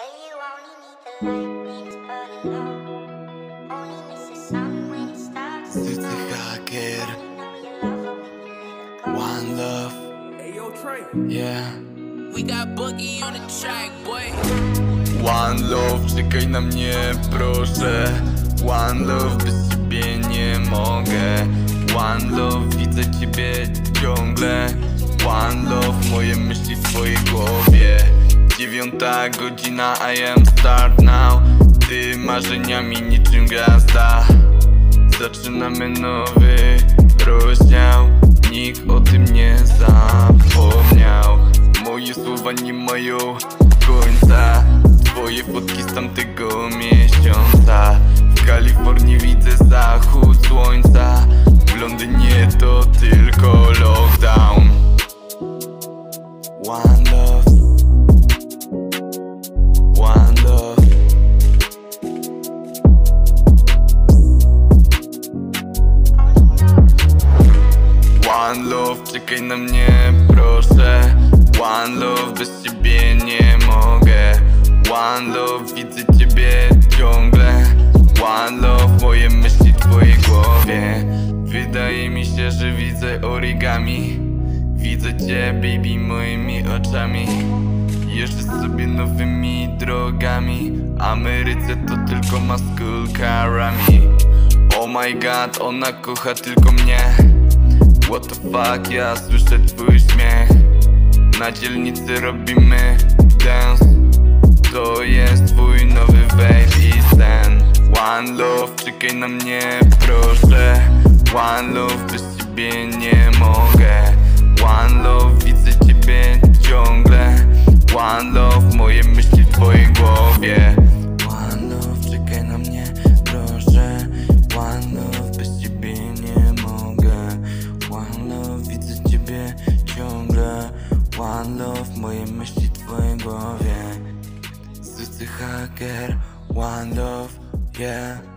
City Hacker, One Love, yeah. We got Boogie on the track, boy. One Love, czekaj na mnie proszę. One Love, bez ciebie nie mogę. One Love, widzę ciebie ciągle. One Love, moje myśli w twojej głowie. 9 godzina, I am start now. Ty marzeniami niczym gwiazda. Zaczynamy nowy rozdział. Nikt o tym nie zapomniał. Moje słowa nie mają końca. Twoje fotki z tamtego miesiąca. W Kalifornii widzę zachód słońca. W Londynie to tylko lockdown. One love, one love. One love, czekaj na mnie proszę. One love, bez ciebie nie mogę. One love, widzę ciebie ciągle. One love, moje myśli w twojej głowie. Wydaje mi się, że widzę origami. Widzę cię, baby, moimi oczami. Jeżdżę sobie nowymi drogami. Ameryce to tylko ma z kulkarami. Oh my god, ona kocha tylko mnie. What the fuck, ja słyszę twój śmiech. Na dzielnicy robimy dance. To jest twój nowy baby sen. One love, czekaj na mnie proszę. One love, bez ciebie nie mogę. One love, widzę ciebie ciągle. One love, moje myśli w twojej głowie. One love, czekaj na mnie proszę. One love, bez ciebie nie mogę. One love, widzę ciebie ciągle. One love, moje myśli w twojej głowie. City Hacker, One Love, yeah.